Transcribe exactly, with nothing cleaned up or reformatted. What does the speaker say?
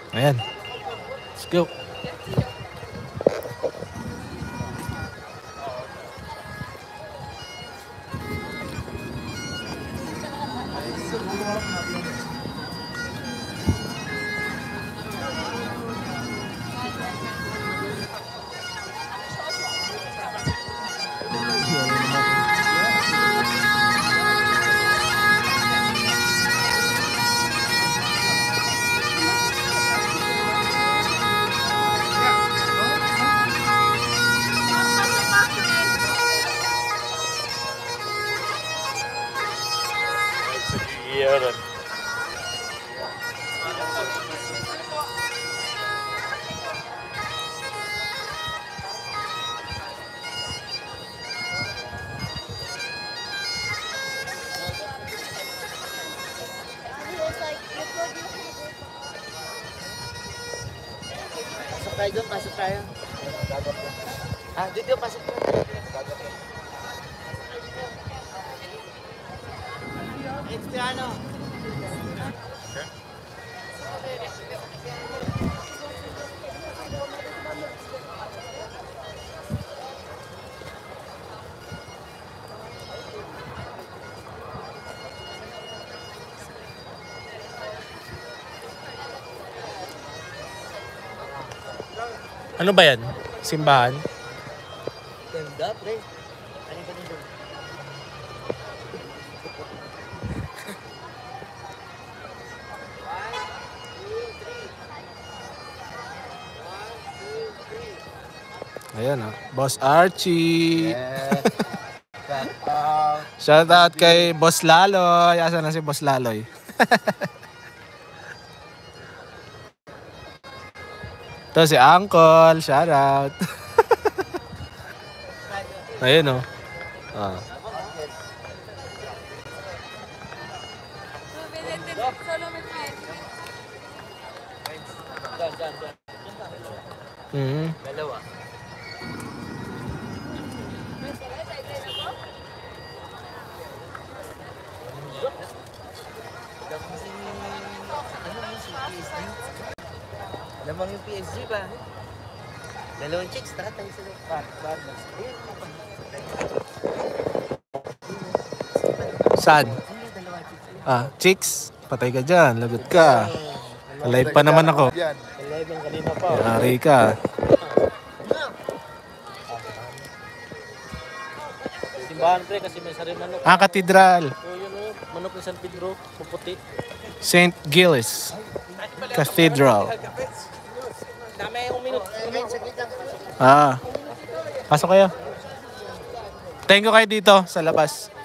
Ayan. Let's go. Iya, Pasok tayo doon, pasok tayo. Ah, dito, pasok tayo. It's ano? ano ba yan? Simbahan? Ganda, pre. Ano ba nito? Ayan ah. Boss Archie. Yes. Uh, Shout out kay Boss Laloy. Asa na si Boss Laloy? Ito si Uncle. Shout out. Ayun oh. Ah. Dyan, dyan, dyan. Mm-hmm. Dalawa. Lamang yung P S G ba? Dalawang chicks, lahat tayo sila. Saan? Ah, chicks. Patay ka dyan. Lagot ka. Alive pa naman ako. eleven kanina pa. Yari ka. Simbahan pre kasi may sari manok. Ah, katedral. So yun o, manok ni San Pedro, puputi. Saint Gilles Cathedral. Dami yung minute. Ah. Pasok kayo. Thank you kayo dito sa labas.